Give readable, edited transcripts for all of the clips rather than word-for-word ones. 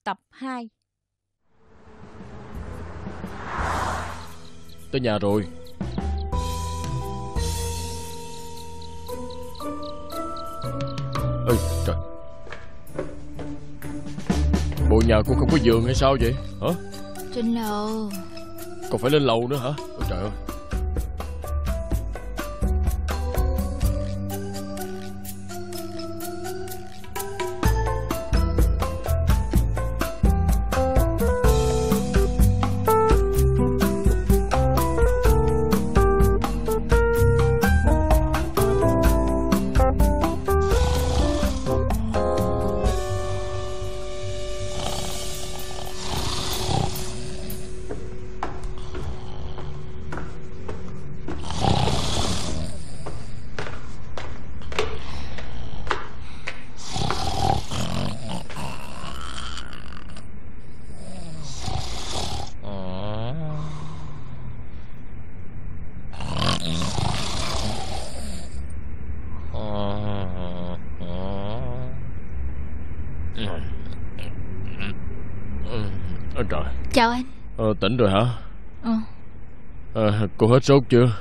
tập 2. Tới nhà rồi. Ê trời, bộ nhà cô không có giường hay sao vậy hả? Trên lầu. Còn phải lên lầu nữa hả? Ôi trời ơi. Trời. Chào anh. Tỉnh rồi hả? Cô hết sốt chưa?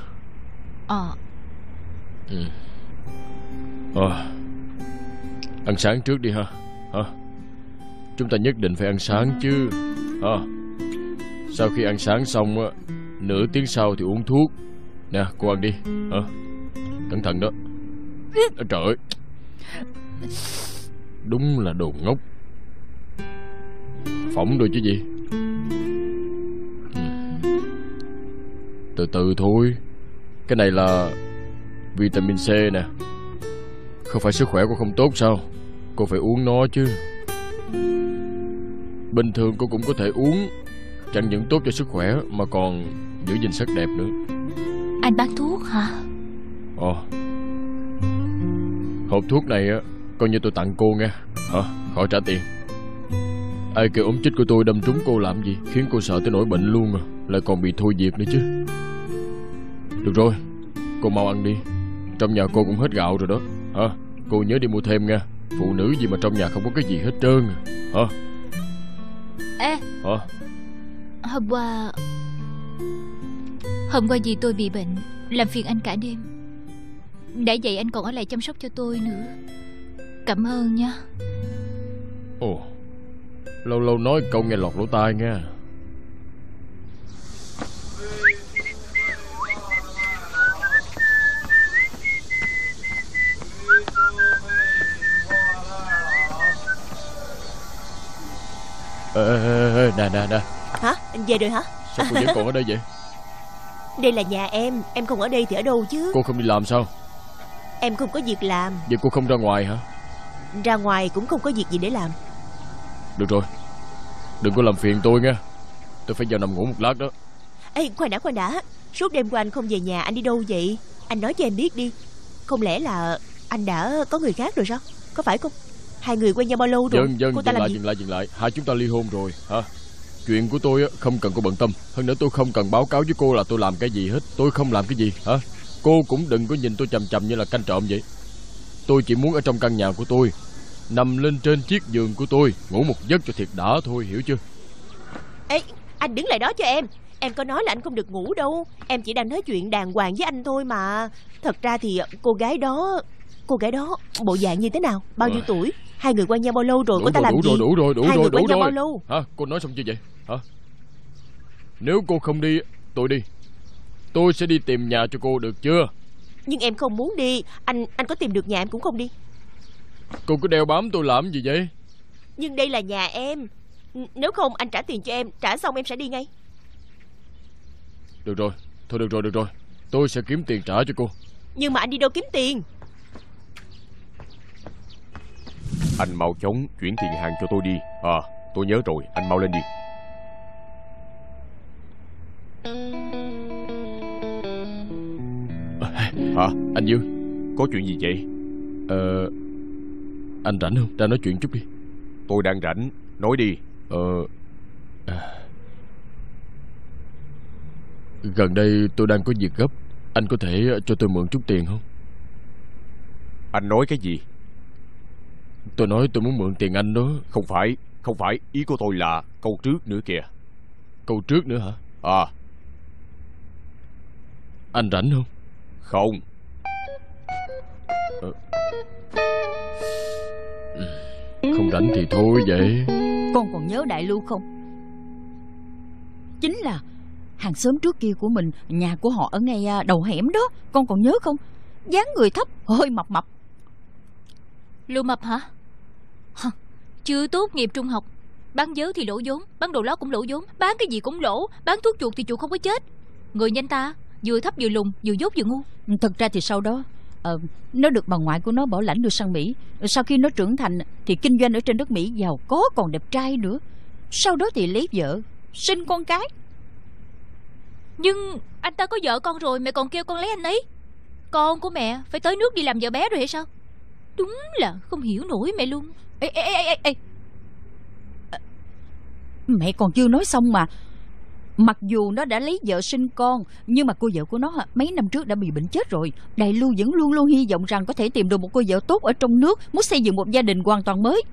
Ăn sáng trước đi ha. Chúng ta nhất định phải ăn sáng chứ. Sau khi ăn sáng xong á, nửa tiếng sau thì uống thuốc. Nè cô ăn đi. Cẩn thận đó. Trời ơi, đúng là đồ ngốc. Phỏng rồi chứ gì. Từ từ thôi. Cái này là vitamin C nè. Không phải sức khỏe cô không tốt sao? Cô phải uống nó chứ. Bình thường cô cũng có thể uống. Chẳng những tốt cho sức khỏe mà còn giữ gìn sắc đẹp nữa. Anh bán thuốc hả? Hộp thuốc này á, coi như tôi tặng cô nghe. Khỏi trả tiền. Ai kêu ống chích của tôi đâm trúng cô làm gì, khiến cô sợ tới nỗi bệnh luôn à. Lại còn bị thôi việc nữa chứ. Được rồi, cô mau ăn đi. Trong nhà cô cũng hết gạo rồi đó. Cô nhớ đi mua thêm nha. Phụ nữ gì mà trong nhà không có cái gì hết trơn à. Ê. Hôm qua dì tôi bị bệnh, làm phiền anh cả đêm. Đã vậy anh còn ở lại chăm sóc cho tôi nữa. Cảm ơn nha. Lâu lâu nói câu nghe lọt lỗ tai nha. Nè. Hả? Anh về rồi hả? Sao cô vẫn còn ở đây vậy? Đây là nhà em không ở đây thì ở đâu chứ? Cô không đi làm sao? Em không có việc làm. Vậy cô không ra ngoài hả? Ra ngoài cũng không có việc gì để làm. Được rồi, đừng có làm phiền tôi nha. Tôi phải vào nằm ngủ một lát đó. Ê, khoan đã. Suốt đêm qua anh không về nhà, anh đi đâu vậy? Anh nói cho em biết đi. Không lẽ là anh đã có người khác rồi sao? Có phải không? Hai người quen nhau bao lâu rồi? Dừng lại. Hai chúng ta ly hôn rồi hả? Chuyện của tôi không cần cô bận tâm. Hơn nữa tôi không cần báo cáo với cô là tôi làm cái gì hết. Tôi không làm cái gì hả? Cô cũng đừng có nhìn tôi chằm chằm như là canh trộm vậy. Tôi chỉ muốn ở trong căn nhà của tôi, nằm lên trên chiếc giường của tôi, ngủ một giấc cho thiệt đã thôi, hiểu chưa? Ê, anh đứng lại đó cho em. Em có nói là anh không được ngủ đâu. Em chỉ đang nói chuyện đàng hoàng với anh thôi mà. Thật ra thì cô gái đó bộ dạng như thế nào? Bao nhiêu tuổi? Hai người quen nhau bao lâu rồi? Cô ta làm gì? Đủ rồi. Hai người quen nhau bao lâu? Hả? Cô nói xong chưa vậy? Hả? Nếu cô không đi, tôi đi. Tôi sẽ đi tìm nhà cho cô, được chưa? Nhưng em không muốn đi. Anh có tìm được nhà em cũng không đi. Cô cứ đeo bám tôi làm gì vậy? Nhưng đây là nhà em. Nếu không anh trả tiền cho em. Trả xong em sẽ đi ngay. Được rồi. Thôi được rồi. Tôi sẽ kiếm tiền trả cho cô. Nhưng mà anh đi đâu kiếm tiền? Anh mau chóng chuyển tiền hàng cho tôi đi. Tôi nhớ rồi, anh mau lên đi. Hả? Anh Dương, có chuyện gì vậy? Anh rảnh không? Ra nói chuyện chút đi. Tôi đang rảnh, nói đi. Gần đây tôi đang có việc gấp. Anh có thể cho tôi mượn chút tiền không? Anh nói cái gì? Tôi nói tôi muốn mượn tiền anh đó. Không phải, Không phải, ý của tôi là câu trước nữa kìa. Câu trước nữa hả? À. Anh rảnh không? Không. Không rảnh thì thôi vậy. Con còn nhớ Đại Lưu không? Chính là hàng xóm trước kia của mình, nhà của họ ở ngay đầu hẻm đó. Con còn nhớ không? Dáng người thấp, hơi mập mập. Lưu Mập hả? Chưa tốt nghiệp trung học, bán dớ thì lỗ vốn, bán đồ lót cũng lỗ vốn, bán cái gì cũng lỗ, bán thuốc chuột thì chuột không có chết. Người nhanh ta, vừa thấp vừa lùn, vừa dốt vừa ngu. Thật ra thì sau đó nó được bà ngoại của nó bảo lãnh đưa sang Mỹ. Sau khi nó trưởng thành thì kinh doanh ở trên đất Mỹ, giàu có còn đẹp trai nữa. Sau đó thì lấy vợ, sinh con cái. Nhưng anh ta có vợ con rồi, mẹ còn kêu con lấy anh ấy. Con của mẹ phải tới nước đi làm vợ bé rồi hay sao? Đúng là không hiểu nổi mẹ luôn. Ê. Mẹ còn chưa nói xong mà. Mặc dù nó đã lấy vợ sinh con, nhưng mà cô vợ của nó mấy năm trước đã bị bệnh chết rồi. Đại Lưu vẫn luôn luôn hy vọng rằng có thể tìm được một cô vợ tốt ở trong nước, muốn xây dựng một gia đình hoàn toàn mới.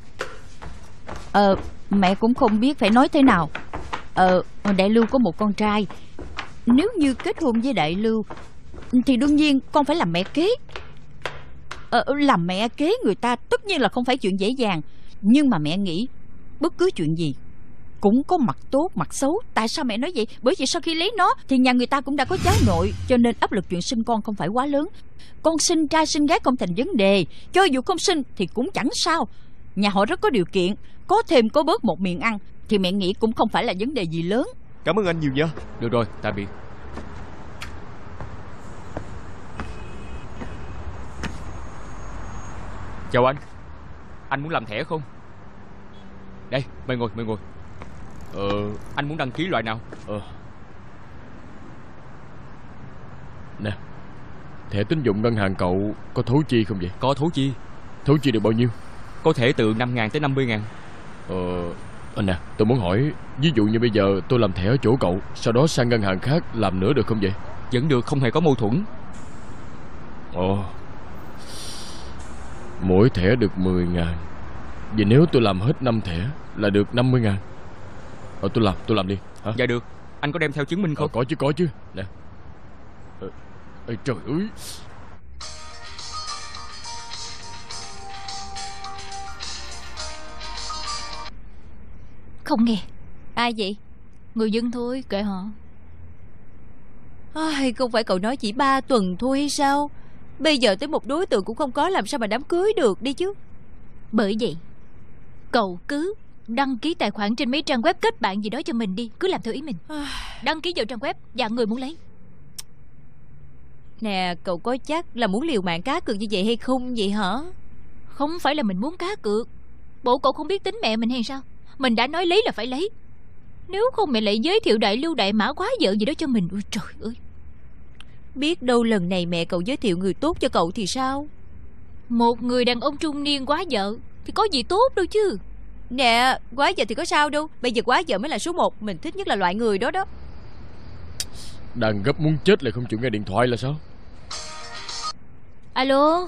Mẹ cũng không biết phải nói thế nào. Đại Lưu có một con trai. Nếu như kết hôn với Đại Lưu thì đương nhiên con phải làm mẹ kế. Làm mẹ kế người ta tất nhiên là không phải chuyện dễ dàng. Nhưng mà mẹ nghĩ bất cứ chuyện gì cũng có mặt tốt mặt xấu. Tại sao mẹ nói vậy? Bởi vì sau khi lấy nó thì nhà người ta cũng đã có cháu nội, cho nên áp lực chuyện sinh con không phải quá lớn. Con sinh trai sinh gái không thành vấn đề. Cho dù không sinh thì cũng chẳng sao. Nhà họ rất có điều kiện, có thêm có bớt một miệng ăn thì mẹ nghĩ cũng không phải là vấn đề gì lớn. Cảm ơn anh nhiều nha. Được rồi, tạm biệt. Chào anh muốn làm thẻ không? Đây, mời ngồi. Anh muốn đăng ký loại nào? Nè, thẻ tín dụng ngân hàng cậu có thấu chi không vậy? Có thấu chi. Thấu chi được bao nhiêu? Có thể từ 5.000 tới 50.000. Nè, tôi muốn hỏi, ví dụ như bây giờ tôi làm thẻ ở chỗ cậu, sau đó sang ngân hàng khác làm nữa được không vậy? Vẫn được, không hề có mâu thuẫn. Mỗi thẻ được 10.000. Vậy nếu tôi làm hết 5 thẻ là được 50.000. Tôi làm đi hả? Dạ được. Anh có đem theo chứng minh không? Có chứ. Nè. Trời ơi. Không nghe. Ai vậy? Người dân thôi, kệ họ. Không phải cậu nói chỉ 3 tuần thôi hay sao? Bây giờ tới một đối tượng cũng không có, làm sao mà đám cưới được đi chứ. Bởi vậy cậu cứ đăng ký tài khoản trên mấy trang web kết bạn gì đó cho mình đi. Cứ làm theo ý mình. Đăng ký vào trang web dạng người muốn lấy. Nè, cậu có chắc là muốn liều mạng cá cược như vậy hay không vậy hả? Không phải là mình muốn cá cược. Bộ cậu không biết tính mẹ mình hay sao? Mình đã nói lấy là phải lấy. Nếu không mẹ lại giới thiệu Đại Lưu Đại Mã quá vợ gì đó cho mình. Ôi trời ơi. Biết đâu lần này mẹ cậu giới thiệu người tốt cho cậu thì sao? Một người đàn ông trung niên quá vợ thì có gì tốt đâu chứ. Nè, quá vợ thì có sao đâu. Bây giờ quá vợ mới là số 1. Mình thích nhất là loại người đó đó. Đang gấp muốn chết lại không chịu nghe điện thoại là sao? Alo.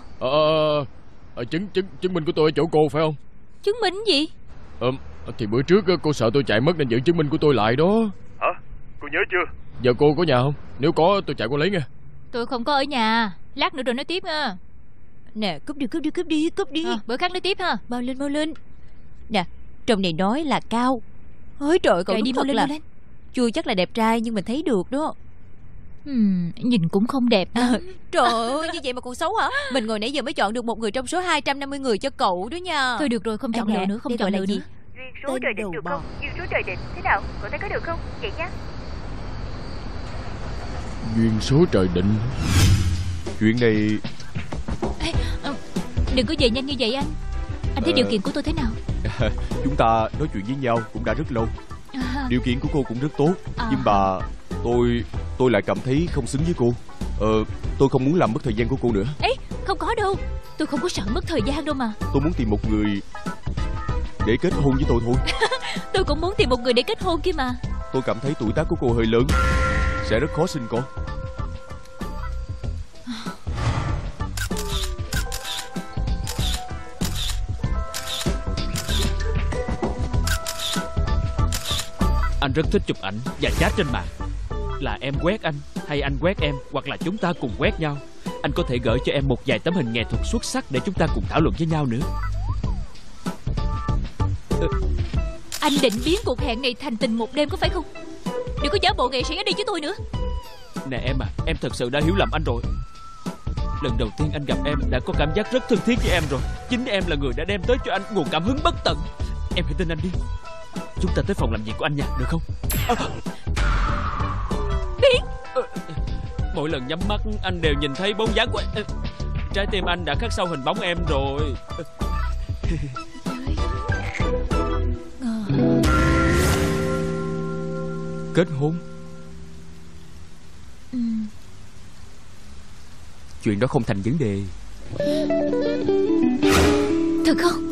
Chứng minh của tôi ở chỗ cô phải không? Chứng minh gì? Thì bữa trước cô sợ tôi chạy mất nên giữ chứng minh của tôi lại đó. Hả? Cô nhớ chưa? Giờ cô có nhà không? Nếu có tôi chạy qua lấy nha. Tôi không có ở nhà. Lát nữa rồi nói tiếp nha. Nè, cúp đi. Bữa khác nói tiếp ha. Mau lên. Nè, trong này nói là cao. Ôi trời, cậu đúng thật là lên. Chưa chắc là đẹp trai nhưng mình thấy được đó. Nhìn cũng không đẹp lắm. Trời ơi, như vậy mà còn xấu hả? Mình ngồi nãy giờ mới chọn được một người trong số 250 người cho cậu đó nha. Thôi được rồi, không chọn lựa nữa, không chọn lựa nữa. Duyên số trời định được không? Duyên số trời định thế nào? Cậu thấy có được không? Vậy nhá. Duyên số trời định. Chuyện này... Đừng có về nhanh như vậy anh. Anh thấy điều kiện của tôi thế nào? Chúng ta nói chuyện với nhau cũng đã rất lâu. Điều kiện của cô cũng rất tốt. Nhưng mà tôi lại cảm thấy không xứng với cô. Tôi không muốn làm mất thời gian của cô nữa. Không có đâu. Tôi không có sợ mất thời gian đâu mà. Tôi muốn tìm một người để kết hôn với tôi thôi. Tôi cũng muốn tìm một người để kết hôn kia mà. Tôi cảm thấy tuổi tác của cô hơi lớn, sẽ rất khó sinh con. Anh rất thích chụp ảnh và chat trên mạng. Là em quét anh hay anh quét em, hoặc là chúng ta cùng quét nhau. Anh có thể gửi cho em một vài tấm hình nghệ thuật xuất sắc để chúng ta cùng thảo luận với nhau nữa. Anh định biến cuộc hẹn này thành tình một đêm có phải không? Đừng có giả bộ nghệ sĩ ở đây với tôi nữa. Nè em à, em thật sự đã hiểu lầm anh rồi. Lần đầu tiên anh gặp em đã có cảm giác rất thân thiết với em rồi. Chính em là người đã đem tới cho anh nguồn cảm hứng bất tận. Em hãy tin anh đi. Chúng ta tới phòng làm việc của anh nha, được không? Biến. Mỗi lần nhắm mắt anh đều nhìn thấy bóng dáng của em. Trái tim anh đã khắc sâu hình bóng em rồi. Kết hôn? Chuyện đó không thành vấn đề. Thật không?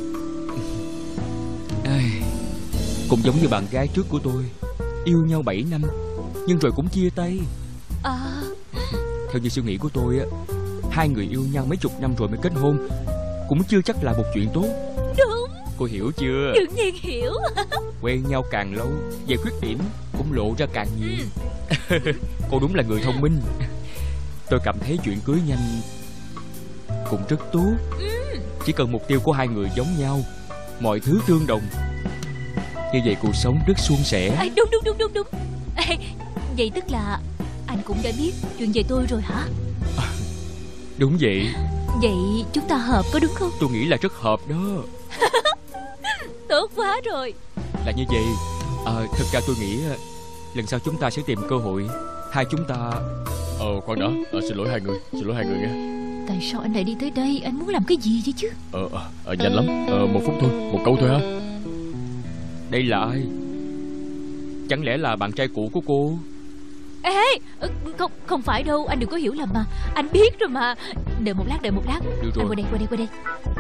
Cũng giống như bạn gái trước của tôi, yêu nhau 7 năm nhưng rồi cũng chia tay. Theo như suy nghĩ của tôi á, hai người yêu nhau mấy chục năm rồi mới kết hôn cũng chưa chắc là một chuyện tốt. Đúng. Cô hiểu chưa? Đương nhiên hiểu. Quen nhau càng lâu, về khuyết điểm cũng lộ ra càng nhiều. Cô đúng là người thông minh. Tôi cảm thấy chuyện cưới nhanh cũng rất tốt. Chỉ cần mục tiêu của hai người giống nhau, mọi thứ tương đồng, như vậy cuộc sống rất suôn sẻ. Đúng. Vậy tức là anh cũng đã biết chuyện về tôi rồi hả? Đúng vậy. Vậy chúng ta hợp có đúng không? Tôi nghĩ là rất hợp đó. Tốt quá rồi. Là như vậy. Thật ra tôi nghĩ lần sau chúng ta sẽ tìm cơ hội hai chúng ta. Khoan đã, xin lỗi hai người nghe. Tại sao anh lại đi tới đây? Anh muốn làm cái gì vậy chứ? Nhanh lắm, 1 phút thôi, 1 câu thôi ha. Đây là ai? Chẳng lẽ là bạn trai cũ của cô? Ê, không phải đâu, anh đừng có hiểu lầm mà. Anh biết rồi mà. Đợi một lát. Được rồi. Anh qua đây.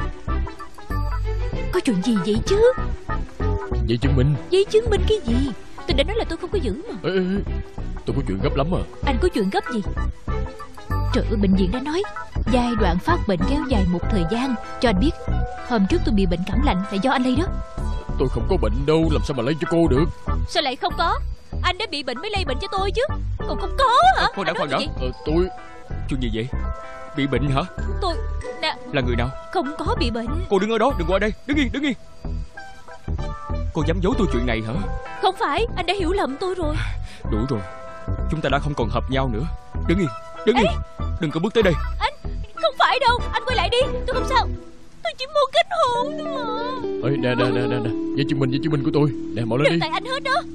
Có chuyện gì vậy chứ? Giấy chứng minh. Giấy chứng minh cái gì? Tôi đã nói là tôi không có giữ mà. Ê, tôi có chuyện gấp lắm à. Anh có chuyện gấp gì? Trời ơi, bệnh viện đã nói giai đoạn phát bệnh kéo dài một thời gian. Cho anh biết, hôm trước tôi bị bệnh cảm lạnh là do anh lây đó. Tôi không có bệnh đâu, làm sao mà lấy cho cô được? Sao lại không có? Anh đã bị bệnh mới lây bệnh cho tôi chứ. Còn không có hả? Khoan đã. Tôi... Chuyện gì vậy? Bị bệnh hả? Tôi... Nè. Là người nào? Không có bị bệnh. Cô đứng ở đó, đừng qua đây. Đứng yên. Cô dám giấu tôi chuyện này hả? Không phải, anh đã hiểu lầm tôi rồi. Đủ rồi, chúng ta đã không còn hợp nhau nữa. Đứng yên. Đừng có bước tới đây. Anh... Không phải đâu, anh quay lại đi. Tôi không sao. Tôi chỉ muốn kết hôn thôi mà. Nè, giấy chứng minh của tôi. Nè, mau lên đi. Đừng tại anh hết đó.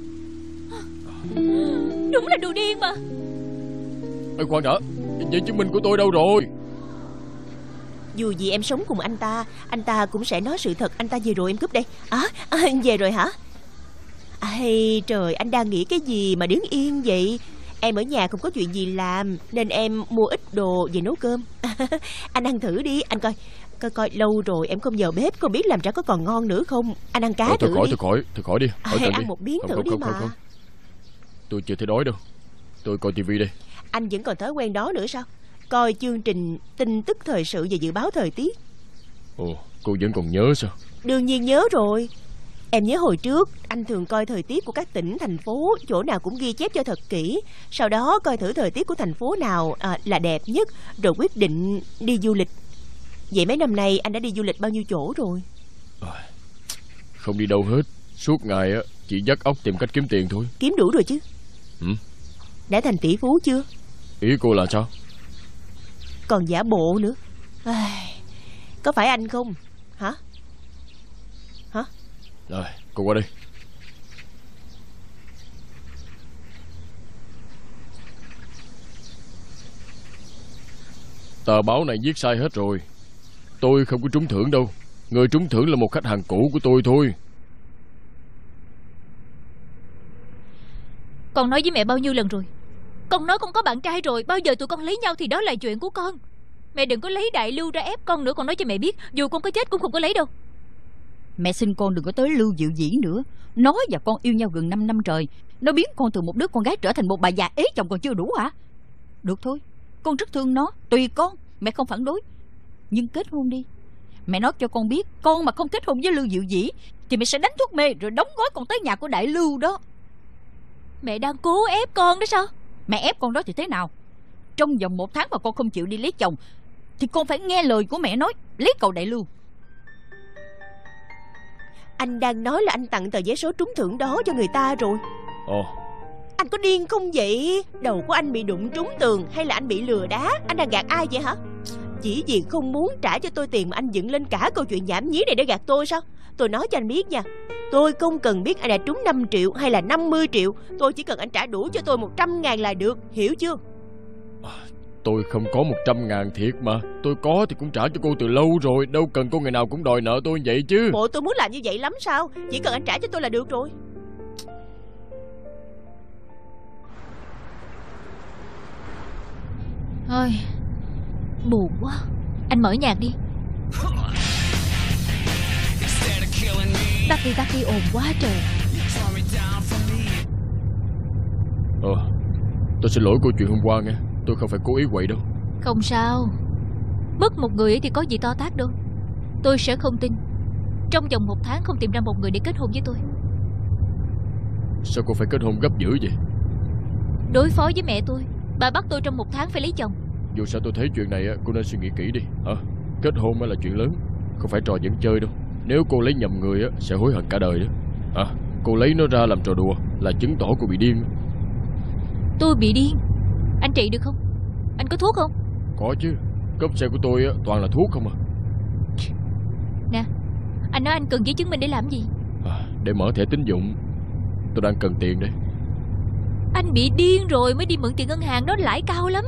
Đúng là đồ điên mà. Khoan đã, giấy chứng minh của tôi đâu rồi? Dù gì em sống cùng anh ta cũng sẽ nói sự thật. Anh ta về rồi, em cướp đây. Về rồi hả? Ây trời, anh đang nghĩ cái gì mà đứng yên vậy? Em ở nhà không có chuyện gì làm nên em mua ít đồ về nấu cơm. Anh ăn thử đi, anh coi lâu rồi em không vào bếp, không biết làm ra có còn ngon nữa không. Anh ăn cá thử đi. Thôi khỏi đi. Ăn một miếng thử đi mà. Không. Tôi chưa thấy đói đâu. Tôi coi tivi đây. Anh vẫn còn thói quen đó nữa sao? Coi chương trình tin tức thời sự và dự báo thời tiết. Cô vẫn còn nhớ sao? Đương nhiên nhớ rồi. Em nhớ hồi trước anh thường coi thời tiết của các tỉnh, thành phố, chỗ nào cũng ghi chép cho thật kỹ. Sau đó coi thử thời tiết của thành phố nào là đẹp nhất, rồi quyết định đi du lịch. Vậy mấy năm nay anh đã đi du lịch bao nhiêu chỗ rồi? Không đi đâu hết. Suốt ngày chỉ dắt óc tìm cách kiếm tiền thôi. Kiếm đủ rồi chứ? Đã thành tỷ phú chưa? Ý cô là sao? Còn giả bộ nữa. Có phải anh không? Hả? Rồi, cô qua đây. Tờ báo này viết sai hết rồi. Tôi không có trúng thưởng đâu. Người trúng thưởng là một khách hàng cũ của tôi thôi. Con nói với mẹ bao nhiêu lần rồi? Con nói con có bạn trai rồi. Bao giờ tụi con lấy nhau thì đó là chuyện của con. Mẹ đừng có lấy Đại Lưu ra ép con nữa. Con nói cho mẹ biết, dù con có chết cũng không có lấy đâu. Mẹ xin con đừng có tới Lưu Diệu Dĩ nữa. Nó và con yêu nhau gần 5 năm trời. Nó biến con từ một đứa con gái trở thành một bà già ế chồng còn chưa đủ hả? Được thôi, con rất thương nó. Tùy con, mẹ không phản đối. Nhưng kết hôn đi. Mẹ nói cho con biết, con mà không kết hôn với Lưu Diệu Dĩ thì mẹ sẽ đánh thuốc mê rồi đóng gói con tới nhà của Đại Lưu đó. Mẹ đang cố ép con đó sao? Mẹ ép con đó thì thế nào? Trong vòng 1 tháng mà con không chịu đi lấy chồng thì con phải nghe lời của mẹ nói, lấy cậu Đại Lưu. Anh đang nói là anh tặng tờ vé số trúng thưởng đó cho người ta rồi. Ồ. Anh có điên không vậy? Đầu của anh bị đụng trúng tường hay là anh bị lừa đá? Anh đang gạt ai vậy hả? Chỉ vì không muốn trả cho tôi tiền mà anh dựng lên cả câu chuyện nhảm nhí này để gạt tôi sao? Tôi nói cho anh biết nha, tôi không cần biết anh đã trúng 5 triệu hay là 50 triệu. Tôi chỉ cần anh trả đủ cho tôi 100.000 là được, hiểu chưa? Tôi không có 100.000 thiệt mà. Tôi có thì cũng trả cho cô từ lâu rồi. Đâu cần cô ngày nào cũng đòi nợ tôi vậy chứ. Bộ tôi muốn làm như vậy lắm sao? Chỉ cần anh trả cho tôi là được rồi. Thôi, buồn quá. Anh mở nhạc đi. Tắt đi ồn quá trời. Tôi xin lỗi cô chuyện hôm qua nghe. Tôi không phải cố ý quậy đâu. Không sao. Mất một người thì có gì to tát đâu. Tôi sẽ không tin trong vòng 1 tháng không tìm ra một người để kết hôn với tôi. Sao cô phải kết hôn gấp dữ vậy? Đối phó với mẹ tôi, bà bắt tôi trong 1 tháng phải lấy chồng. Dù sao tôi thấy chuyện này cô nên suy nghĩ kỹ đi. Kết hôn là chuyện lớn, không phải trò dẫn chơi đâu. Nếu cô lấy nhầm người sẽ hối hận cả đời đó. Cô lấy nó ra làm trò đùa là chứng tỏ cô bị điên. Tôi bị điên? Anh trị được không? Anh có thuốc không? Có chứ. Cốp xe của tôi toàn là thuốc không à. Nè, anh nói anh cần giấy chứng minh để làm gì? Để mở thẻ tín dụng. Tôi đang cần tiền đây. Anh bị điên rồi mới đi mượn tiền ngân hàng, đó lãi cao lắm.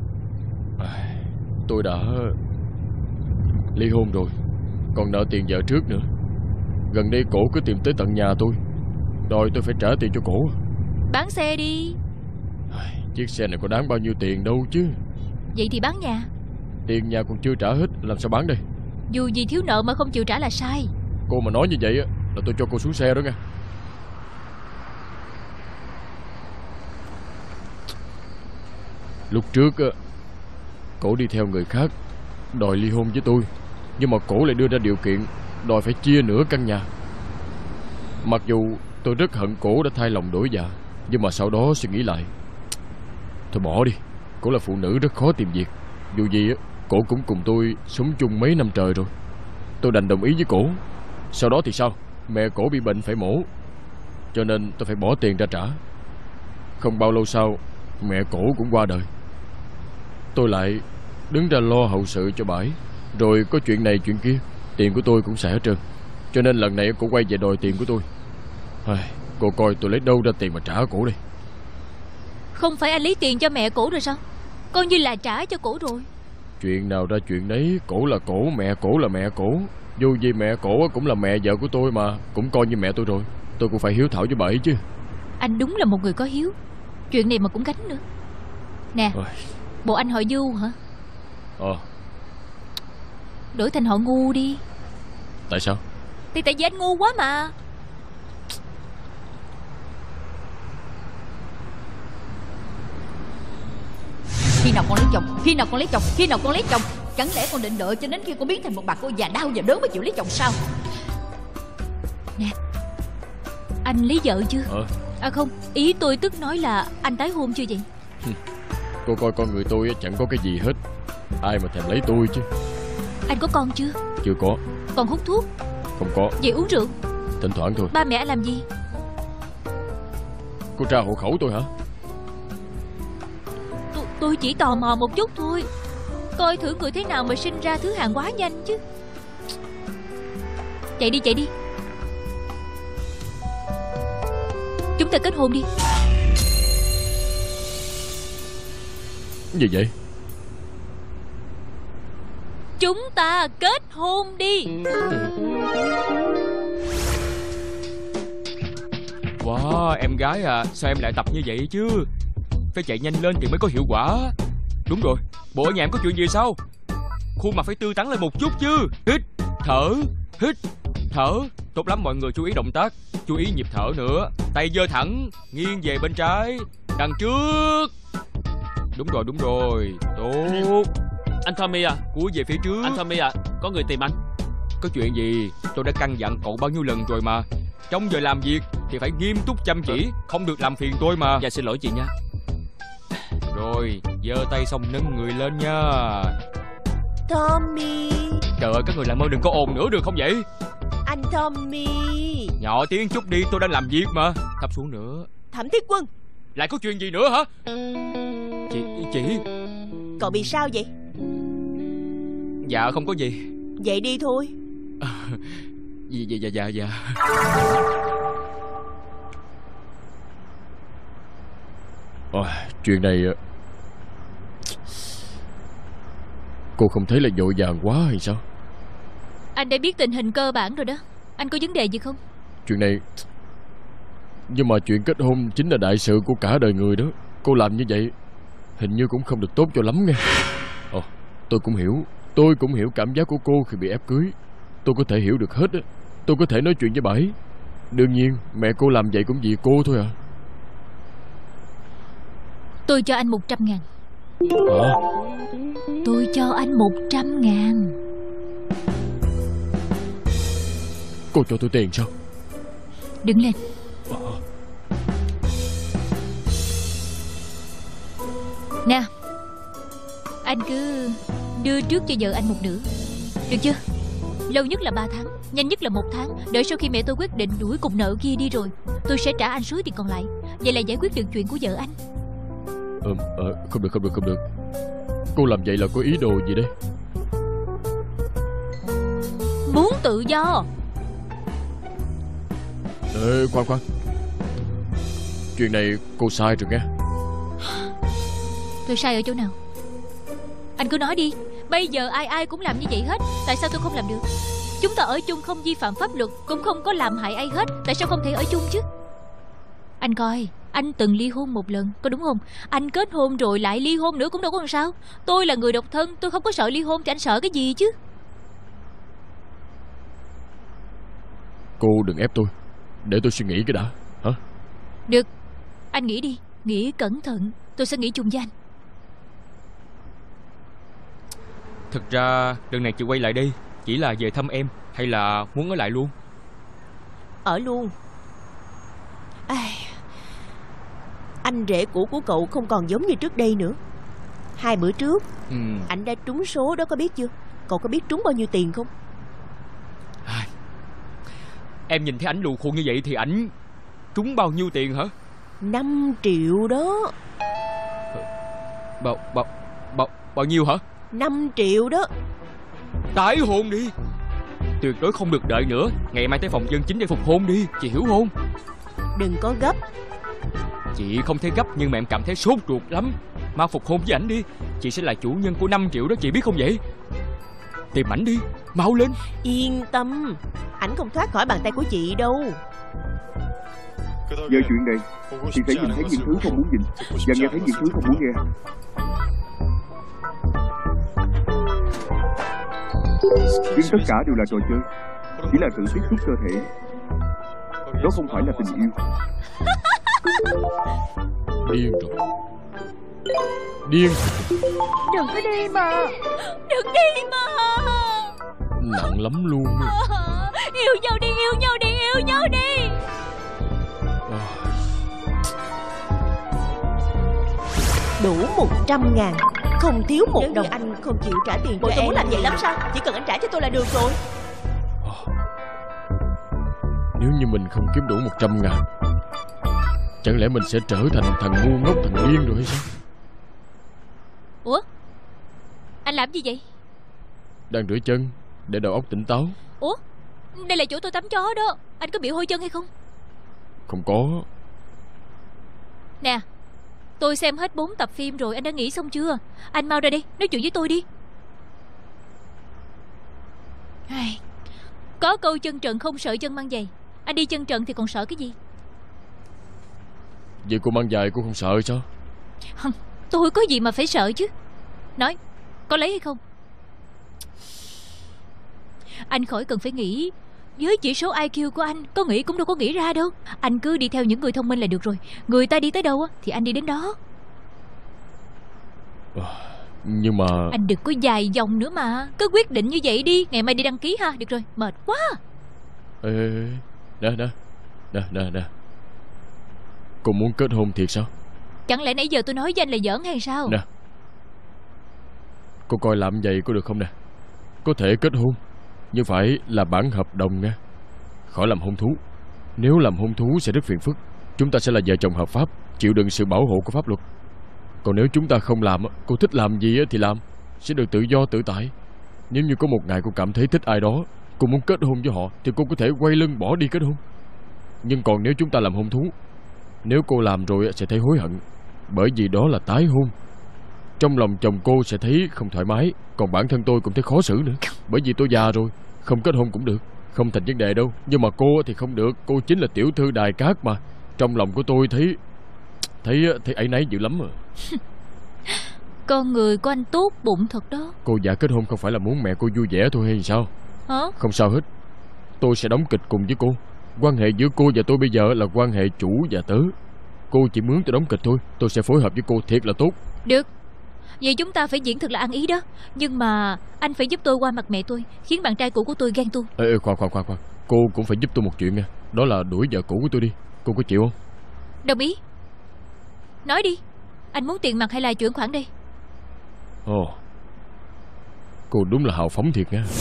Tôi đã ly hôn rồi, còn nợ tiền vợ trước nữa. Gần đây cổ cứ tìm tới tận nhà tôi, đòi tôi phải trả tiền cho cổ. Bán xe đi. Chiếc xe này có đáng bao nhiêu tiền đâu chứ. Vậy thì bán nhà. Tiền nhà còn chưa trả hết, làm sao bán đây? Dù gì thiếu nợ mà không chịu trả là sai. Cô mà nói như vậy là tôi cho cô xuống xe đó nha. Lúc trước cổ đi theo người khác đòi ly hôn với tôi, nhưng mà cổ lại đưa ra điều kiện đòi phải chia nửa căn nhà. Mặc dù tôi rất hận cổ đã thay lòng đổi dạ, nhưng mà sau đó suy nghĩ lại, thôi bỏ đi. Cổ là phụ nữ rất khó tìm việc. Dù gì cổ cũng cùng tôi sống chung mấy năm trời rồi. Tôi đành đồng ý với cổ. Sau đó thì sao? Mẹ cổ bị bệnh phải mổ, cho nên tôi phải bỏ tiền ra trả. Không bao lâu sau mẹ cổ cũng qua đời. Tôi lại đứng ra lo hậu sự cho bà ấy. Rồi có chuyện này chuyện kia, tiền của tôi cũng xài hết trơn. Cho nên lần này cổ quay về đòi tiền của tôi. Cô coi tôi lấy đâu ra tiền mà trả cổ đây. Không phải anh lấy tiền cho mẹ cổ rồi sao? Coi như là trả cho cổ rồi. Chuyện nào ra chuyện đấy. Cổ là cổ, mẹ cổ là mẹ cổ. Dù gì mẹ cổ cũng là mẹ vợ của tôi mà, cũng coi như mẹ tôi rồi. Tôi cũng phải hiếu thảo với bà ấy chứ. Anh đúng là một người có hiếu. Chuyện này mà cũng gánh nữa. Nè, bộ anh họ Du hả? Đổi thành họ Ngu đi. Tại sao? Thì tại vì anh ngu quá mà. Khi nào con lấy chồng? Khi nào con lấy chồng? Khi nào con lấy chồng? Chẳng lẽ con định đợi cho đến khi con biến thành một bà cô già đau và đớn mới chịu lấy chồng sao? Nè, anh lấy vợ chưa? Không, ý tôi tức nói là anh tái hôn chưa vậy? Cô coi con người tôi chẳng có cái gì hết. Ai mà thèm lấy tôi chứ. Anh có con chưa? Chưa có. Còn hút thuốc? Không có. Vậy uống rượu? Thỉnh thoảng thôi. Ba mẹ anh làm gì? Cô tra hộ khẩu tôi hả? Tôi chỉ tò mò một chút thôi. Coi thử người thế nào mà sinh ra thứ hạng quá nhanh chứ. Chạy đi. Chúng ta kết hôn đi. Gì vậy? Chúng ta kết hôn đi. Wow, em gái à, sao em lại tập như vậy chứ? Phải chạy nhanh lên thì mới có hiệu quả. Đúng rồi, bộ ở nhà em có chuyện gì sao? Khuôn mặt phải tươi tắn lên một chút chứ. Hít, thở. Tốt lắm, mọi người chú ý động tác, chú ý nhịp thở nữa. Tay giơ thẳng, nghiêng về bên trái, đằng trước. Đúng rồi, tốt. Anh Tommy à? Cúi về phía trước. Anh Tommy à, có người tìm anh. Có chuyện gì? Tôi đã căn dặn cậu bao nhiêu lần rồi mà. Trong giờ làm việc thì phải nghiêm túc chăm chỉ, không được làm phiền tôi mà. Dạ xin lỗi chị nha. Rồi, giơ tay xong nâng người lên nha. Tommy. Trời ơi, các người làm ơn đừng có ồn nữa được không vậy? Anh Tommy. Nhỏ tiếng chút đi, tôi đang làm việc mà. Thấp xuống nữa. Thẩm Thiết Quân. Lại có chuyện gì nữa hả? Chị. Cậu bị sao vậy? Dạ không có gì. Vậy đi thôi. Dạ. Chuyện này cô không thấy là vội vàng quá hay sao? Anh đã biết tình hình cơ bản rồi đó. Anh có vấn đề gì không? Chuyện này, nhưng mà chuyện kết hôn chính là đại sự của cả đời người đó. Cô làm như vậy hình như cũng không được tốt cho lắm nghe. Tôi cũng hiểu cảm giác của cô khi bị ép cưới. Tôi có thể hiểu được hết á. Tôi có thể nói chuyện với bà ấy. Đương nhiên mẹ cô làm vậy cũng vì cô thôi à. Tôi cho anh 100.000. Hả? Tôi cho anh 100.000. Cô cho tôi tiền sao? Đứng lên. Nè, anh cứ đưa trước cho vợ anh một nửa, được chưa? Lâu nhất là 3 tháng, nhanh nhất là 1 tháng. Đợi sau khi mẹ tôi quyết định đuổi cục nợ kia đi rồi, tôi sẽ trả anh số tiền còn lại. Vậy là giải quyết được chuyện của vợ anh. Không được. Cô làm vậy là có ý đồ gì đây? Muốn tự do. Khoan. Chuyện này cô sai rồi nghe. Tôi sai ở chỗ nào? Anh cứ nói đi. Bây giờ ai cũng làm như vậy hết. Tại sao tôi không làm được? Chúng ta ở chung không vi phạm pháp luật, cũng không có làm hại ai hết. Tại sao không thể ở chung chứ? Anh coi, anh từng ly hôn một lần, có đúng không? Anh kết hôn rồi lại ly hôn nữa cũng đâu có làm sao. Tôi là người độc thân, tôi không có sợ ly hôn thì anh sợ cái gì chứ? Cô đừng ép tôi. Để tôi suy nghĩ cái đã. Hả? Được, anh nghĩ đi. Nghĩ cẩn thận. Tôi sẽ nghĩ chung với anh. Thực ra lần này chị quay lại đây chỉ là về thăm em, hay là muốn ở lại luôn? Ở luôn. Anh rể cũ của cậu không còn giống như trước đây nữa. 2 bữa trước anh đã trúng số đó, có biết chưa? Cậu có biết trúng bao nhiêu tiền không? Em nhìn thấy ảnh lù khùng như vậy thì ảnh trúng bao nhiêu tiền hả? 5 triệu đó. Bao nhiêu hả? 5 triệu đó. Tái hôn đi. Tuyệt đối không được đợi nữa. Ngày mai tới phòng dân chính để phục hôn đi. Chị hiểu không? Đừng có gấp. Chị không thấy gấp, nhưng mà em cảm thấy sốt ruột lắm. Mau phục hôn với ảnh đi. Chị sẽ là chủ nhân của 5 triệu đó, chị biết không vậy? Tìm ảnh đi, mau lên. Yên tâm, ảnh không thoát khỏi bàn tay của chị đâu. Về chuyện này thì phải nhìn thấy những thứ không muốn nhìn, và nghe thấy những thứ không muốn nghe. Nhưng tất cả đều là trò chơi, chỉ là sự tiếp xúc cơ thể. Đó không phải là tình yêu. Điên rồi. Điên. Đừng có đi mà. Đừng đi mà. Nặng lắm luôn. Yêu nhau đi, yêu nhau đi, yêu nhau đi. Đủ 100.000, không thiếu một đồng. Anh không chịu trả tiền cho em, tôi muốn làm vậy lắm sao? Chỉ cần anh trả cho tôi là được rồi. Nếu như mình không kiếm đủ 100.000, chẳng lẽ mình sẽ trở thành thằng ngu ngốc, thằng điên rồi hay sao? Ủa? Anh làm gì vậy? Đang rửa chân để đầu óc tỉnh táo. Ủa? Đây là chỗ tôi tắm chó đó. Anh có bị hôi chân hay không? Không có. Nè, tôi xem hết 4 tập phim rồi. Anh đã nghĩ xong chưa? Anh mau ra đây, nói chuyện với tôi đi. Có câu chân trần không sợ chân mang giày. Anh đi chân trần thì còn sợ cái gì? Vậy cô mang giày cô không sợ sao? Tôi có gì mà phải sợ chứ. Nói, có lấy hay không? Anh khỏi cần phải nghĩ. Với chỉ số IQ của anh, có nghĩ cũng đâu có nghĩ ra đâu. Anh cứ đi theo những người thông minh là được rồi. Người ta đi tới đâu thì anh đi đến đó. Nhưng mà anh đừng có dài dòng nữa mà. Cứ quyết định như vậy đi. Ngày mai đi đăng ký ha. Được rồi, mệt quá. Nè Cô muốn kết hôn thiệt sao? Chẳng lẽ nãy giờ tôi nói với anh là giỡn hay sao? Nè, cô coi làm vậy có được không nè? Có thể kết hôn, nhưng phải là bản hợp đồng nha. Khỏi làm hôn thú. Nếu làm hôn thú sẽ rất phiền phức. Chúng ta sẽ là vợ chồng hợp pháp, chịu đựng sự bảo hộ của pháp luật. Còn nếu chúng ta không làm, cô thích làm gì thì làm, sẽ được tự do tự tại. Nếu như có một ngày cô cảm thấy thích ai đó, cô muốn kết hôn với họ, thì cô có thể quay lưng bỏ đi kết hôn. Nhưng còn nếu chúng ta làm hôn thú, nếu cô làm rồi sẽ thấy hối hận, bởi vì đó là tái hôn. Trong lòng chồng cô sẽ thấy không thoải mái, còn bản thân tôi cũng thấy khó xử nữa. Bởi vì tôi già rồi, không kết hôn cũng được, không thành vấn đề đâu. Nhưng mà cô thì không được. Cô chính là tiểu thư đài cát mà. Trong lòng của tôi thấy áy náy dữ lắm. Con người của anh tốt bụng thật đó. Cô giả kết hôn không phải là muốn mẹ cô vui vẻ thôi hay sao? Hả? Không sao hết. Tôi sẽ đóng kịch cùng với cô. Quan hệ giữa cô và tôi bây giờ là quan hệ chủ và tớ. Cô chỉ mướn tôi đóng kịch thôi. Tôi sẽ phối hợp với cô thiệt là tốt. Được. Vậy chúng ta phải diễn thật là ăn ý đó. Nhưng mà anh phải giúp tôi qua mặt mẹ tôi, khiến bạn trai cũ của tôi ghen tuông. Khoan. Cô cũng phải giúp tôi một chuyện nha. Đó là đuổi vợ cũ của tôi đi. Cô có chịu không? Đồng ý. Nói đi. Anh muốn tiền mặt hay là chuyển khoản đây? Ồ, cô đúng là hào phóng thiệt nha.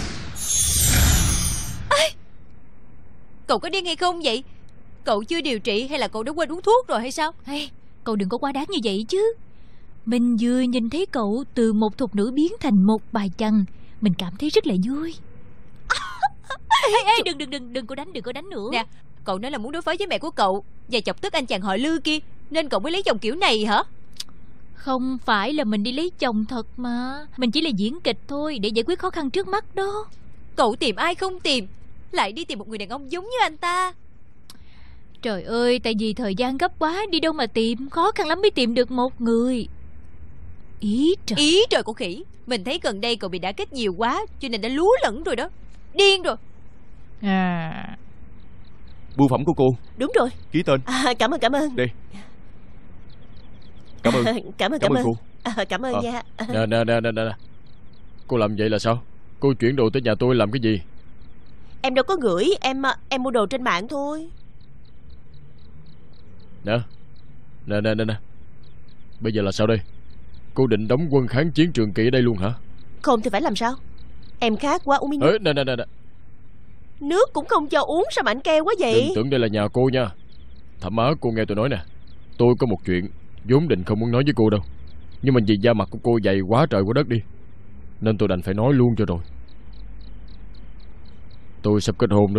Cậu có điên hay không vậy? Cậu chưa điều trị hay là cậu đã quên uống thuốc rồi hay sao? Hey, cậu đừng có quá đáng như vậy chứ. Mình vừa nhìn thấy cậu từ một thục nữ biến thành một bà chằn, mình cảm thấy rất là vui. Ê, đừng có đánh nữa. Nè, cậu nói là muốn đối phó với mẹ của cậu và chọc tức anh chàng họ Lư kia, nên cậu mới lấy chồng kiểu này hả? Không phải là mình đi lấy chồng thật mà. Mình chỉ là diễn kịch thôi, để giải quyết khó khăn trước mắt đó. Cậu tìm ai không tìm, lại đi tìm một người đàn ông giống như anh ta. Trời ơi, tại vì thời gian gấp quá, đi đâu mà tìm. Khó khăn lắm mới tìm được một người. Ý trời của khỉ. Mình thấy gần đây cậu bị đả kích nhiều quá, cho nên đã lú lẫn rồi đó. Điên rồi. Bưu phẩm của cô. Đúng rồi. Ký tên. Cảm ơn. Đây. Cảm ơn. Cảm ơn cô. Cảm ơn nha. Nè. Cô làm vậy là sao? Cô chuyển đồ tới nhà tôi làm cái gì? Em đâu có gửi. Em mua đồ trên mạng thôi. Nè. Bây giờ là sao đây? Cô định đóng quân kháng chiến Trường Kỳ ở đây luôn hả? Không thì phải làm sao? Em khát quá uống miếng nước. Nè. Nước cũng không cho uống, sao mà anh keo quá vậy? Đừng tưởng đây là nhà cô nha. Thẩm Á, cô nghe tôi nói nè. Tôi có một chuyện vốn định không muốn nói với cô đâu, nhưng mà vì da mặt của cô dày quá trời quá đất đi, nên tôi đành phải nói luôn cho rồi. Tôi sắp kết hôn đó.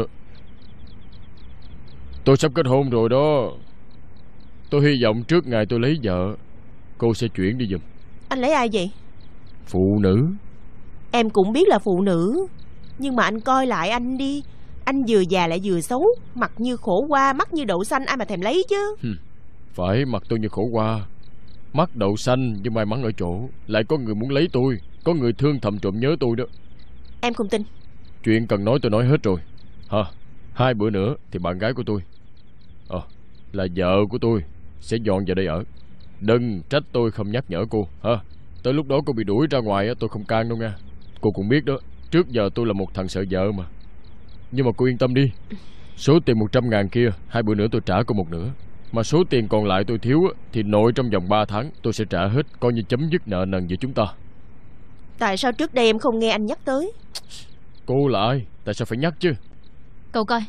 Tôi sắp kết hôn rồi đó. Tôi hy vọng trước ngày tôi lấy vợ, cô sẽ chuyển đi giùm. Anh lấy ai vậy? Phụ nữ. Em cũng biết là phụ nữ, nhưng mà anh coi lại anh đi. Anh vừa già lại vừa xấu, mặt như khổ qua, mắt như đậu xanh, ai mà thèm lấy chứ. Phải, mặt tôi như khổ qua, mắt đậu xanh, nhưng may mắn ở chỗ lại có người muốn lấy tôi, có người thương thầm trộm nhớ tôi đó. Em không tin. Chuyện cần nói tôi nói hết rồi. 2 bữa nữa thì bạn gái của tôi, là vợ của tôi, sẽ dọn vào đây ở. Đừng trách tôi không nhắc nhở cô. Tới lúc đó cô bị đuổi ra ngoài tôi không can đâu nha. Cô cũng biết đó, trước giờ tôi là một thằng sợ vợ mà. Nhưng mà cô yên tâm đi, số tiền 100.000 kia 2 bữa nữa tôi trả cô một nửa. Mà số tiền còn lại tôi thiếu thì nội trong vòng 3 tháng tôi sẽ trả hết, coi như chấm dứt nợ nần giữa chúng ta. Tại sao trước đây em không nghe anh nhắc tới? Cô là ai? Tại sao phải nhắc chứ? Cậu coi.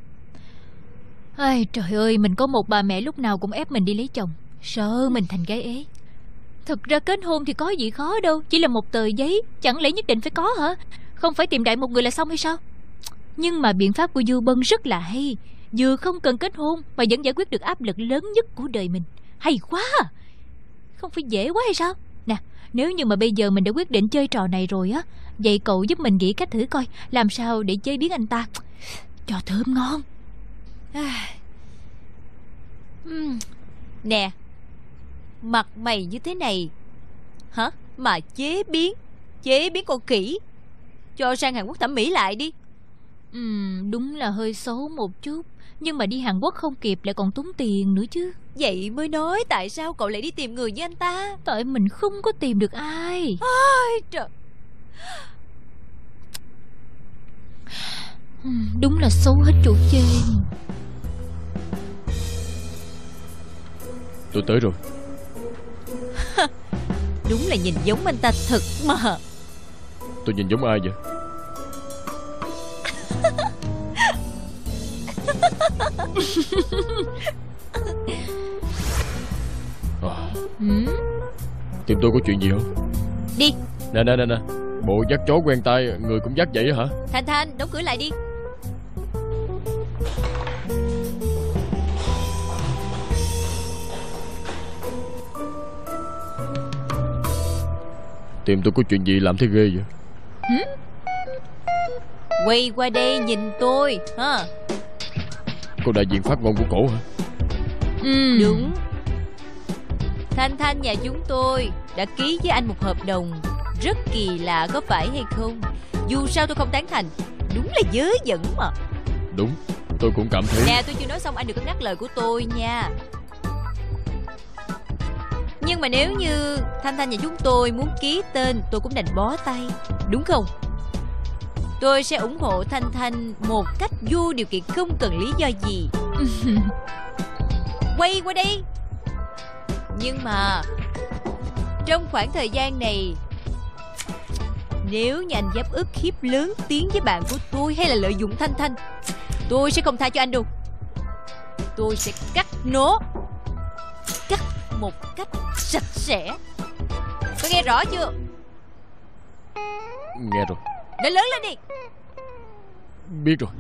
Ai, trời ơi, mình có một bà mẹ lúc nào cũng ép mình đi lấy chồng, sợ mình thành gái ế. Thật ra kết hôn thì có gì khó đâu, chỉ là một tờ giấy, chẳng lẽ nhất định phải có hả? Không phải tìm đại một người là xong hay sao? Nhưng mà biện pháp của Du Bân rất là hay, vừa không cần kết hôn mà vẫn giải quyết được áp lực lớn nhất của đời mình. Hay quá. Không phải dễ quá hay sao? Nè, nếu như mà bây giờ mình đã quyết định chơi trò này rồi á, vậy cậu giúp mình nghĩ cách thử coi làm sao để chơi biến anh ta cho thơm ngon. Nè, mặt mày như thế này hả mà chế biến con khỉ, cho sang Hàn Quốc thẩm mỹ lại đi. Đúng là hơi xấu một chút, nhưng mà đi Hàn Quốc không kịp lại còn tốn tiền nữa chứ. Vậy mới nói tại sao cậu lại đi tìm người như anh ta. Tại mình không có tìm được ai. Ôi trời. Đúng là xấu hết chỗ trên. Tôi tới rồi. Đúng là nhìn giống anh ta thật mà. Tôi nhìn giống ai vậy? Tìm tôi có chuyện gì không? Đi. Nè, bộ dắt chó quen tay, người cũng dắt vậy hả? Thanh, đóng cửa lại đi. Tìm tôi có chuyện gì làm thế ghê vậy? Quay qua đây nhìn tôi ha. Cô đại diện phát ngôn của cổ hả? Đúng. Thanh nhà chúng tôi đã ký với anh một hợp đồng rất kỳ lạ, có phải hay không? Dù sao tôi không tán thành. Đúng là dớ dẫn mà. Đúng, tôi cũng cảm thấy. Nè, tôi chưa nói xong, anh đừng có ngắt lời của tôi nha. Nhưng mà nếu như Thanh nhà chúng tôi muốn ký tên, tôi cũng đành bó tay, đúng không? Tôi sẽ ủng hộ Thanh một cách vô điều kiện, không cần lý do gì. Quay qua đây. Nhưng mà trong khoảng thời gian này, nếu như anh dám ức hiếp lớn tiếng với bạn của tôi hay là lợi dụng Thanh, tôi sẽ không tha cho anh đâu. Tôi sẽ cắt nó, cắt một cách sạch sẽ. Có nghe rõ chưa? Nghe rồi. Nói lớn lên đi. Biết rồi.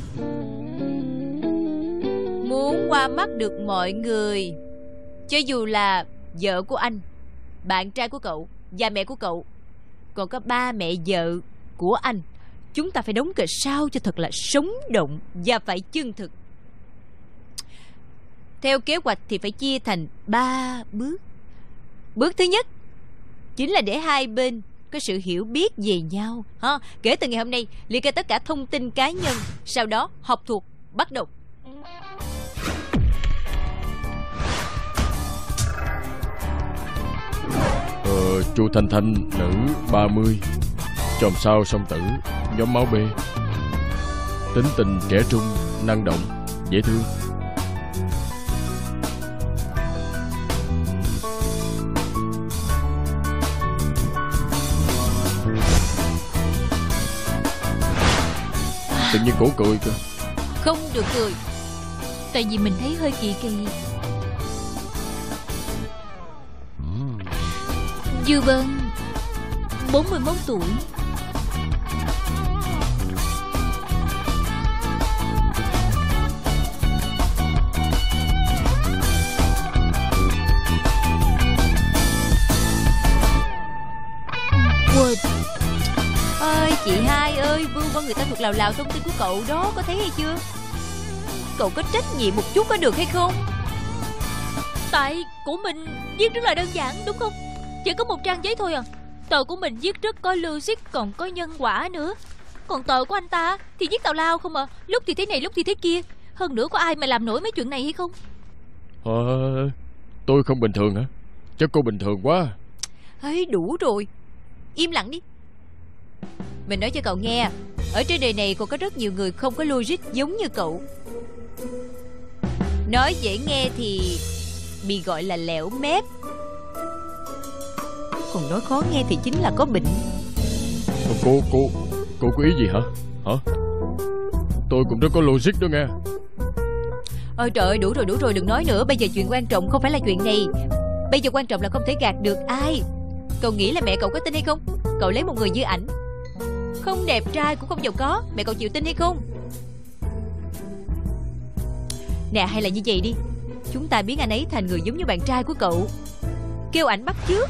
Muốn qua mắt được mọi người, cho dù là vợ của anh, bạn trai của cậu và mẹ của cậu, còn có ba mẹ vợ của anh, chúng ta phải đóng kịch sao cho thật là sống động và phải chân thực. Theo kế hoạch thì phải chia thành 3 bước. Bước thứ nhất chính là để hai bên có sự hiểu biết về nhau ha. Kể từ ngày hôm nay, liệt kê tất cả thông tin cá nhân, sau đó học thuộc, bắt đầu. Chu Thanh, nữ 30, chòm sao song tử, nhóm máu B, tính tình trẻ trung, năng động, dễ thương. Tự nhiên cổ cười cơ. Không được cười. Tại vì mình thấy hơi kỳ kỳ. Dư Vân 41 tuổi. Quên. Ơi chị hai ơi, Vưu Vân người ta thuộc lào thông tin của cậu đó, có thấy hay chưa? Cậu có trách nhiệm một chút có được hay không? Tại của mình viết rất là đơn giản đúng không? Chỉ có một trang giấy thôi à. Tờ của mình viết rất có logic, còn có nhân quả nữa. Còn tờ của anh ta thì viết tào lao không à. Lúc thì thế này, lúc thì thế kia. Hơn nữa có ai mà làm nổi mấy chuyện này hay không? Tôi không bình thường hả? Chắc cô bình thường quá. Ấy đủ rồi. Im lặng đi. Mình nói cho cậu nghe, ở trên đời này còn có rất nhiều người không có logic giống như cậu. Nói dễ nghe thì bị gọi là lẻo mép, còn nói khó nghe thì chính là có bệnh. Cô có ý gì hả? Tôi cũng rất có logic đó nghe. Ôi trời ơi, đủ rồi, đừng nói nữa. Bây giờ chuyện quan trọng không phải là chuyện này. Bây giờ quan trọng là không thể gạt được ai. Cậu nghĩ là mẹ cậu có tin hay không? Cậu lấy một người như ảnh, không đẹp trai cũng không giàu có, mẹ cậu chịu tin hay không? Nè, hay là như vậy đi, chúng ta biến anh ấy thành người giống như bạn trai của cậu, kêu ảnh bắt chước.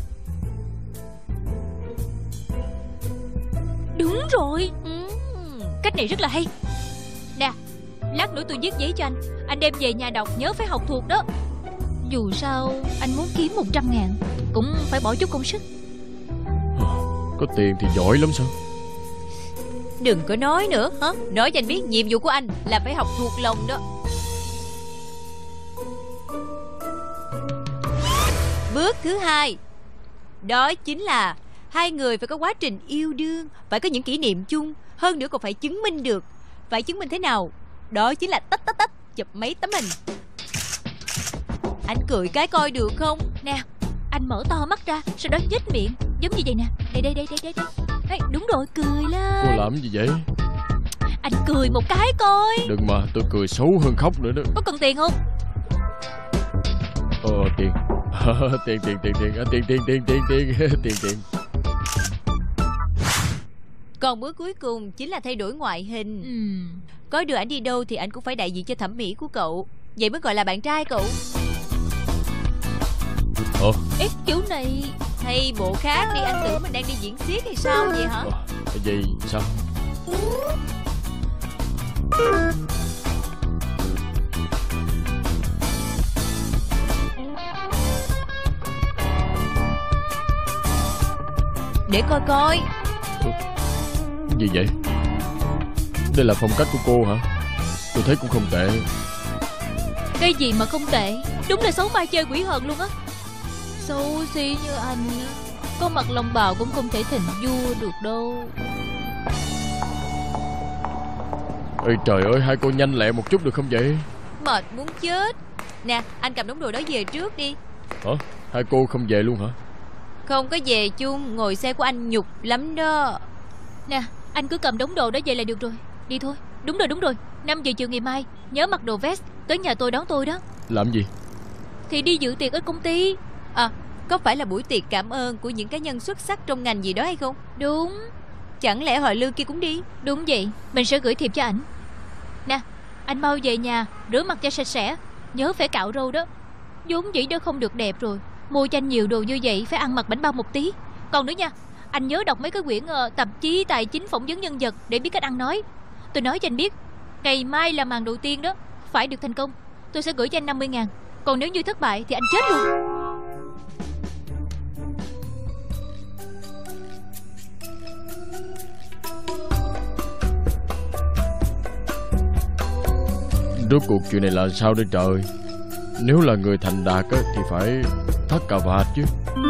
Đúng rồi. Cách này rất là hay. Nè, lát nữa tôi viết giấy cho anh đem về nhà đọc, nhớ phải học thuộc đó. Dù sao anh muốn kiếm 100.000 cũng phải bỏ chút công sức. Có tiền thì giỏi lắm sao? Đừng có nói nữa hả? Nói cho anh biết nhiệm vụ của anh là phải học thuộc lòng đó. Bước thứ hai, đó chính là hai người phải có quá trình yêu đương, phải có những kỷ niệm chung. Hơn nữa còn phải chứng minh được. Phải chứng minh thế nào? Đó chính là tách chụp mấy tấm hình. Anh cười cái coi được không? Nè, anh mở to mắt ra, sau đó nhếch miệng giống như vậy nè. Đây. Ê, đúng rồi, cười lên. Cô làm gì vậy? Anh cười một cái coi. Đừng mà, tôi cười xấu hơn khóc nữa đó. Có cần tiền không? Tiền. Tiền. Còn bước cuối cùng chính là thay đổi ngoại hình. Có đưa ảnh đi đâu thì ảnh cũng phải đại diện cho thẩm mỹ của cậu. Vậy mới gọi là bạn trai cậu. Ê, kiểu này. Hay bộ khác đi, anh tưởng mình đang đi diễn xiếc hay sao vậy hả? Gì sao? Để coi. Gì vậy? Đây là phong cách của cô hả? Tôi thấy cũng không tệ. Cái gì mà không tệ? Đúng là xấu ma chơi quỷ hận luôn á. Xấu xí như anh á, có mặt long bào cũng không thể thành vua được đâu. Ê trời ơi, hai cô nhanh lẹ một chút được không vậy? Mệt muốn chết. Nè, anh cầm đống đồ đó về trước đi. Hả? Hai cô không về luôn hả? Không có về chung, ngồi xe của anh nhục lắm đó. Nè, anh cứ cầm đống đồ đó về là được rồi. Đi thôi. Đúng rồi, 5 giờ chiều ngày mai nhớ mặc đồ vest tới nhà tôi đón tôi đó. Làm gì? Thì đi dự tiệc ở công ty. À, có phải là buổi tiệc cảm ơn của những cá nhân xuất sắc trong ngành gì đó hay không? Đúng. Chẳng lẽ họ Lưu kia cũng đi? Đúng vậy, mình sẽ gửi thiệp cho ảnh. Nè, anh mau về nhà rửa mặt cho sạch sẽ. Nhớ phải cạo râu đó. vốn dĩ đã không được đẹp rồi, mua cho anh nhiều đồ như vậy phải ăn mặc bảnh bao một tí. Còn nữa nha, anh nhớ đọc mấy cái quyển tạp chí tài chính phỏng vấn nhân vật để biết cách ăn nói. Tôi nói cho anh biết, ngày mai là màn đầu tiên đó, phải được thành công tôi sẽ gửi cho anh 50.000. Còn nếu như thất bại thì anh chết luôn. Rốt cuộc chuyện này là sao đây trời? Nếu là người thành đạt á, thì phải thắt cà vạt chứ.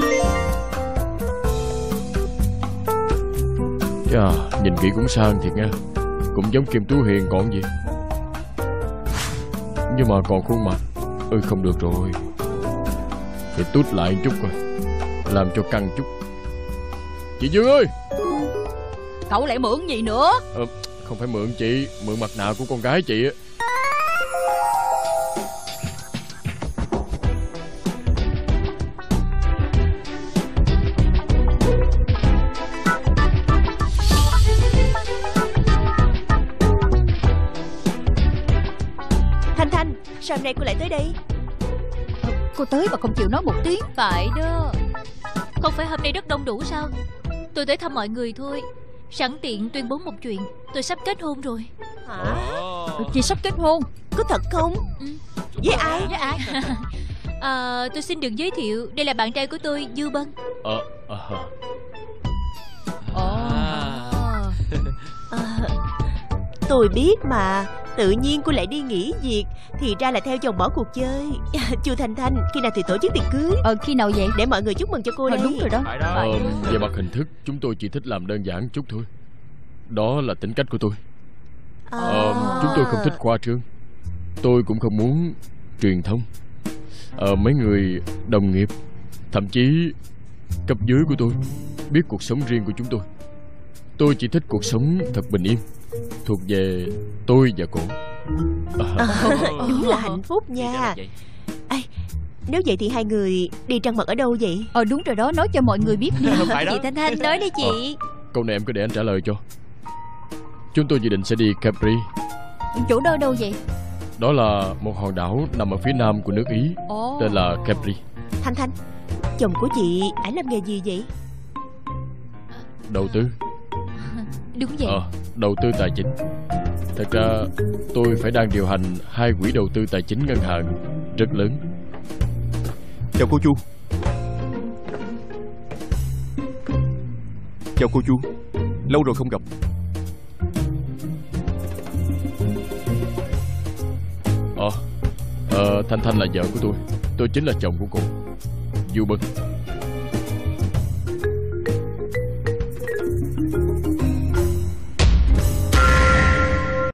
Chà, nhìn kỹ cũng sang thiệt nha. Cũng giống Kim Tú Hiền còn gì. Nhưng mà còn khuôn mặt không được rồi. Phải tút lại chút coi, làm cho căng chút. Chị Dương ơi! Cậu lại mượn gì nữa? Không phải mượn chị, mượn mặt nạ của con gái chị á. Thanh, sao hôm nay cô lại tới đây? Cô tới mà không chịu nói một tiếng. Phải đó. Không phải hôm nay rất đông đủ sao? Tôi tới thăm mọi người thôi. Sẵn tiện tuyên bố một chuyện, tôi sắp kết hôn rồi. Hả? Chị sắp kết hôn? Có thật không? Với ai? Với ai? Tôi xin được giới thiệu, đây là bạn trai của tôi, Dư Bân. Tôi biết mà. Tự nhiên cô lại đi nghỉ việc, thì ra là theo chồng bỏ cuộc chơi. Chu Thanh, khi nào thì tổ chức tiệc cưới? Khi nào vậy? Để mọi người chúc mừng cho cô đây. Đúng rồi đó. Về mặt hình thức, chúng tôi chỉ thích làm đơn giản chút thôi. Đó là tính cách của tôi. Chúng tôi không thích khoa trương. Tôi cũng không muốn truyền thông. Mấy người đồng nghiệp, thậm chí cấp dưới của tôi biết cuộc sống riêng của chúng tôi. Tôi chỉ thích cuộc sống thật bình yên, thuộc về tôi và cổ. Đúng là hạnh phúc nha. Nếu vậy thì hai người đi trăng mật ở đâu vậy? Đúng rồi đó, nói cho mọi người biết đi. Chị Thanh nói đi chị. Câu này em cứ để anh trả lời cho. Chúng tôi dự định sẽ đi Capri. Chỗ đó đâu vậy? Đó là một hòn đảo nằm ở phía nam của nước Ý, tên là Capri. Thanh, chồng của chị, ảnh làm nghề gì vậy? Đầu tư. Đúng vậy. Đầu tư tài chính. Thật ra tôi phải đang điều hành 2 quỹ đầu tư tài chính ngân hàng rất lớn. Chào cô Chu. Chào cô Chu, lâu rồi không gặp. Thanh là vợ của tôi chính là chồng của cô, Du Bân.